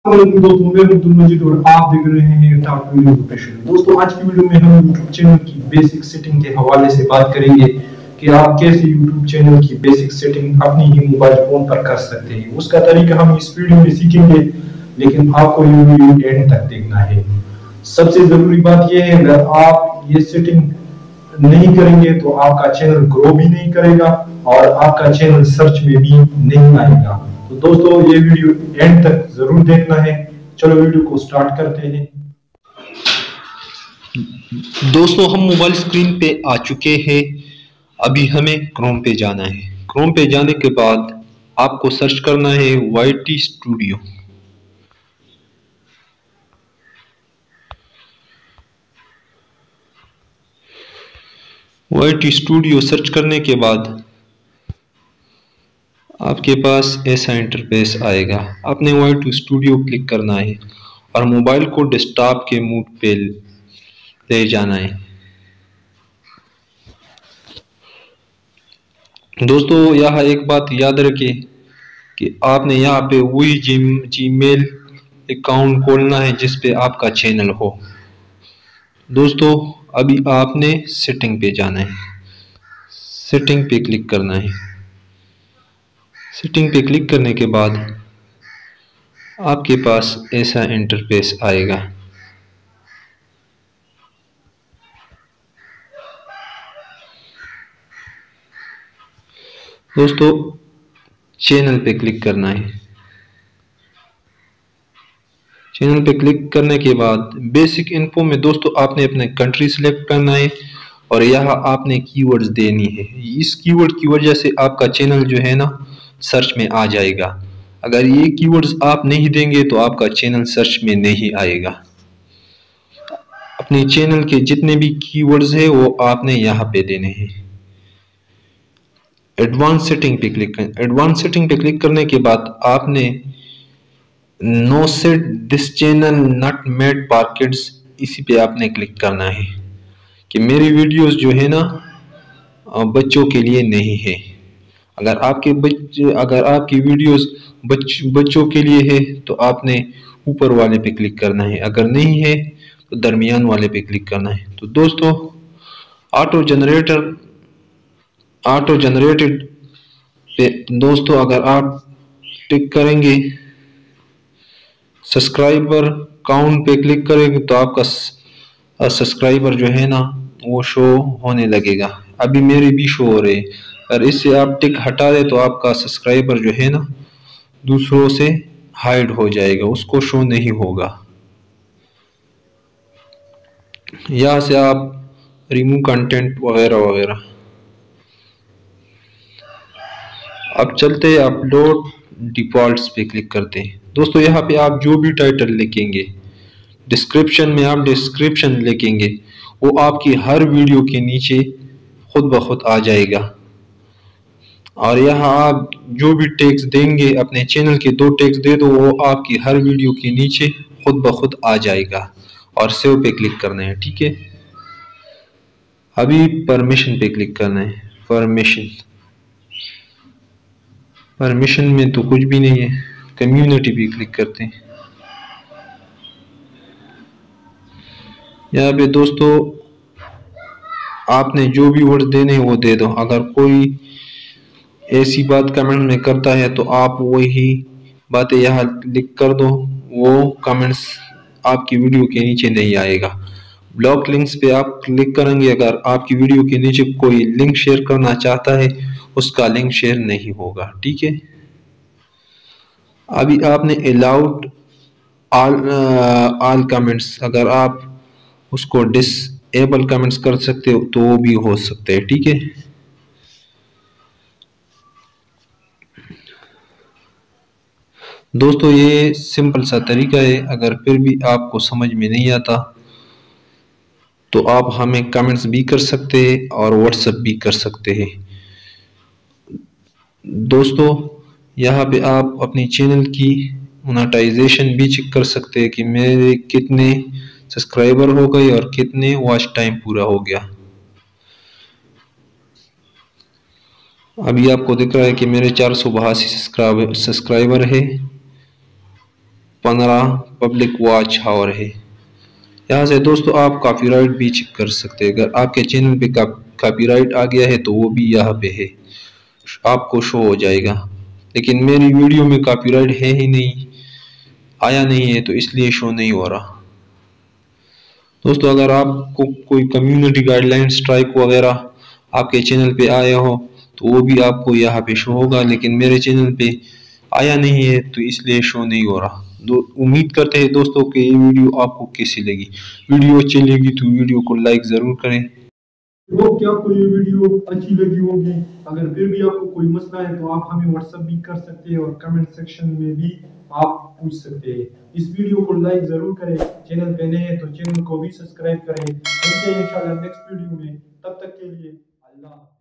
दोस्तों मैं अब्दुल मजीद और आप देख रहे हैं टॉप वीडियो प्रोफेशनल। दोस्तों आज की वीडियो में हम यूट्यूब चैनल की बेसिक सेटिंग के हवाले से बात करेंगे कि आप कैसे यूट्यूब चैनल की बेसिक सेटिंग अपनी ही मोबाइल फोन पर कर सकते हैं। उसका तरीका हम इस वीडियो में सीखेंगे, लेकिन आपको ये वीडियो एंड तक देखना है। सबसे जरूरी बात यह है, अगर आप ये सेटिंग नहीं करेंगे तो आपका चैनल ग्रो भी नहीं करेगा और आपका चैनल सर्च में भी नहीं आएगा। तो दोस्तों ये वीडियो एंड तक जरूर देखना है। चलो वीडियो को स्टार्ट करते हैं। दोस्तों हम मोबाइल स्क्रीन पे आ चुके हैं। अभी हमें क्रोम पे जाना है। क्रोम पे जाने के बाद आपको सर्च करना है YT studio. YT studio search करने के बाद आपके पास ऐसा इंटरफेस आएगा। आपने YT स्टूडियो क्लिक करना है और मोबाइल को डेस्कटॉप के मोड पे ले जाना है। दोस्तों यहाँ एक बात याद रखें कि आपने यहाँ पे वही जीमेल अकाउंट खोलना है जिस पे आपका चैनल हो। दोस्तों अभी आपने सेटिंग पे जाना है। सेटिंग पे क्लिक करना है। सेटिंग पे क्लिक करने के बाद आपके पास ऐसा इंटरफेस आएगा। दोस्तों चैनल पे क्लिक करना है। चैनल पे क्लिक करने के बाद बेसिक इन्फो में दोस्तों आपने अपने कंट्री सिलेक्ट करना है और यहाँ आपने कीवर्ड्स देनी है। इस कीवर्ड की वजह से आपका चैनल जो है ना सर्च में आ जाएगा। अगर ये कीवर्ड्स आप नहीं देंगे तो आपका चैनल सर्च में नहीं आएगा। अपने चैनल के जितने भी कीवर्ड्स है वो आपने यहाँ पे देने हैं। एडवांस सेटिंग पे क्लिक करें। एडवांस सेटिंग पे क्लिक करने के बाद आपने no set this channel not made for kids, इसी पे आपने क्लिक करना है कि मेरी वीडियोस जो है ना बच्चों के लिए नहीं है। अगर आपकी वीडियोस बच्चों के लिए है तो आपने ऊपर वाले पे क्लिक करना है, अगर नहीं है तो दरमियान वाले पे क्लिक करना है। तो दोस्तों ऑटो जनरेटेड पे दोस्तों अगर आप टिक करेंगे, सब्सक्राइबर काउंट पे क्लिक करेंगे तो आपका सब्सक्राइबर जो है ना वो शो होने लगेगा। अभी मेरे भी शो हो रहे हैं। अगर इससे आप टिक हटा दे तो आपका सब्सक्राइबर जो है ना दूसरों से हाइड हो जाएगा, उसको शो नहीं होगा। यहाँ से आप रिमूव कंटेंट वगैरह वगैरह। अब चलते हैं अपलोड डिफॉल्ट्स पे क्लिक करते हैं। दोस्तों यहाँ पे आप जो भी टाइटल लिखेंगे, डिस्क्रिप्शन में आप डिस्क्रिप्शन लिखेंगे, वो आपकी हर वीडियो के नीचे खुद ब खुद आ जाएगा। और यहाँ आप जो भी टैग्स देंगे, अपने चैनल के 2 टैग्स दे दो, वो आपकी हर वीडियो के नीचे खुद ब खुद आ जाएगा। और सेव पे क्लिक करना है। ठीक है, अभी परमिशन पे क्लिक करना है। परमिशन में तो कुछ भी नहीं है। कम्युनिटी पे क्लिक करते हैं। यहाँ पे दोस्तों आपने जो भी वर्ड देने हैं वो दे दो। अगर कोई ऐसी बात कमेंट में करता है तो आप वही बातें यहाँ लिख कर दो, वो कमेंट्स आपकी वीडियो के नीचे नहीं आएगा। ब्लॉक लिंक्स पे आप क्लिक करेंगे, अगर आपकी वीडियो के नीचे कोई लिंक शेयर करना चाहता है उसका लिंक शेयर नहीं होगा। ठीक है, अभी आपने अलाउड ऑल कमेंट्स, अगर आप उसको डिसेबल कमेंट्स कर सकते हो तो वो भी हो सकते हैं। ठीक है, दोस्तों ये सिंपल सा तरीका है। अगर फिर भी आपको समझ में नहीं आता तो आप हमें कमेंट्स भी कर सकते हैं और व्हाट्सएप भी कर सकते हैं। दोस्तों यहाँ पे आप अपनी चैनल की मोनेटाइजेशन भी चेक कर सकते हैं कि मेरे कितने सब्सक्राइबर हो गए और कितने वॉच टाइम पूरा हो गया। अभी आपको दिख रहा है कि मेरे 482 सब्सक्राइबर है। 15 पब्लिक वॉच हावर है। यहाँ से दोस्तों आप कॉपीराइट भी चेक कर सकते हैं। अगर आपके चैनल पे कॉपीराइट आ गया है तो वो भी यहाँ पे है, आपको शो हो जाएगा। लेकिन मेरी वीडियो में कॉपीराइट है ही नहीं, आया नहीं है, तो इसलिए शो नहीं हो रहा। दोस्तों अगर आपको कोई कम्युनिटी गाइडलाइन स्ट्राइक वगैरह आपके चैनल पे आया हो तो वो भी आपको यहाँ पे शो होगा, लेकिन मेरे चैनल पे आया नहीं है तो इसलिए शो नहीं हो रहा। उम्मीद करते हैं दोस्तों कि ये वीडियो आपको कैसी लगी। वीडियो अच्छी लगी तो वीडियो को लाइक ज़रूर करें। होप कि आपको ये वीडियो अच्छी लगी होगी। अगर फिर भी आपको कोई मसला है तो आप हमें व्हाट्सएप भी कर सकते हैं और कमेंट सेक्शन में भी आप पूछ सकते हैं। इस वीडियो को लाइक जरूर करें, चैनल पे नए हैं तो चैनल को भी सब्सक्राइब करें। मिलते हैं इंशाल्लाह नेक्स्ट वीडियो में, तब तक के लिए अल्लाह।